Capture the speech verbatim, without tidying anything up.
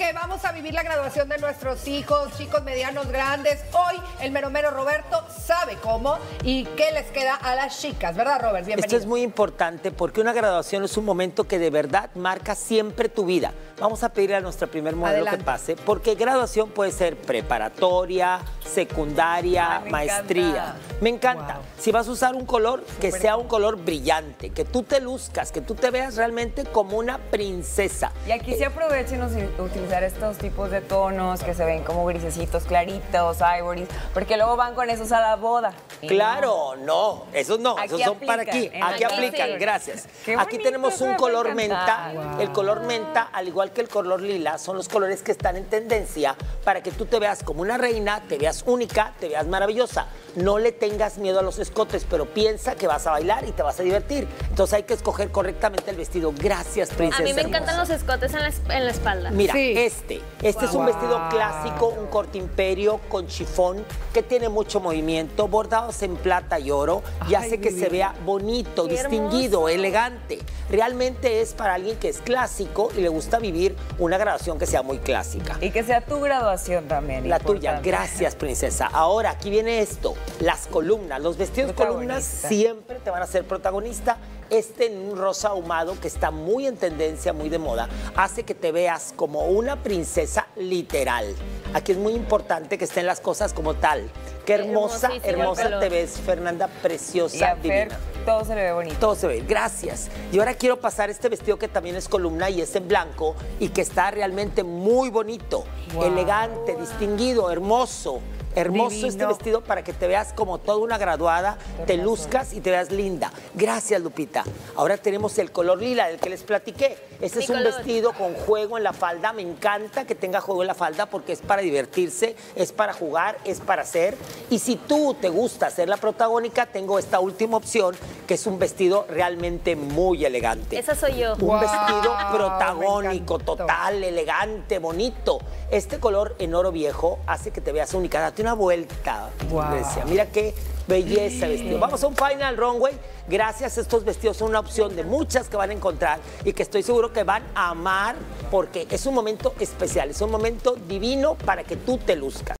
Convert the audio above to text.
vamos a vivir la graduación de nuestros hijos, chicos medianos, grandes. Hoy el mero mero Roberto sabe cómo y qué les queda a las chicas, ¿verdad, Robert? Bienvenido. Esto es muy importante porque una graduación es un momento que de verdad marca siempre tu vida. Vamos a pedirle a nuestra primer modelo Adelante. que pase, porque graduación puede ser preparatoria, secundaria, Ay, me maestría. Encanta. Me encanta. Wow. Si vas a usar un color, que Super sea un color brillante, que tú te luzcas, que tú te veas realmente como una princesa. Y aquí sí aprovechen utilizar estos tipos de tonos que se ven como grisecitos, claritos, ivories, porque luego van con esos a la boda. Claro, no, no esos no, aquí esos son aplica, para aquí. Aquí, aquí aplican, sí. gracias. Aquí tenemos un color menta. Wow. El color menta, al igual que el color lila, son los colores que están en tendencia para que tú te veas como una reina, te veas única, te veas maravillosa. No le tengas miedo a los escotes, pero piensa que vas a bailar y te vas a divertir. Entonces hay que escoger correctamente el vestido. Gracias, princesa. A mí me hermosa. encantan los escotes en la, en la espalda. Mira, sí. este. Este wow. es un vestido clásico, un corte imperio con chifón que tiene mucho movimiento, bordados en plata y oro y Ay, hace que se vea bonito, Qué distinguido, hermoso. elegante. Realmente es para alguien que es clásico y le gusta vivir una graduación que sea muy clásica. Y que sea tu graduación también. La importante. tuya, gracias, princesa. Ahora, aquí viene esto, las columnas. Los vestidos columnas siempre te van a ser protagonista. Este en un rosa ahumado que está muy en tendencia, muy de moda, hace que te veas como una princesa literal. Aquí es muy importante que estén las cosas como tal. Qué hermosa, hermosa te ves, Fernanda, preciosa, y a divina. Fer, todo se le ve bonito. Todo se ve, gracias. Y ahora quiero pasar este vestido que también es columna y es en blanco y que está realmente muy bonito, wow. elegante, wow. distinguido, hermoso. Hermoso Divino. este vestido para que te veas como toda una graduada, Qué te hermoso. luzcas y te veas linda. Gracias, Lupita. Ahora tenemos el color lila del que les platiqué. Este Mi es un color. vestido con juego en la falda. Me encanta que tenga juego en la falda porque es para divertirse, es para jugar, es para hacer. Y si tú te gusta ser la protagónica, tengo esta última opción, que es un vestido realmente muy elegante. Esa soy yo. Un wow. vestido protagónico, total, elegante, bonito. Este color en oro viejo hace que te veas única. Date una vuelta, wow. Grecia. Mira qué belleza vestido. Vamos a un final runway. Gracias, estos vestidos son una opción de muchas que van a encontrar y que estoy seguro que van a amar porque es un momento especial, es un momento divino para que tú te luzcas.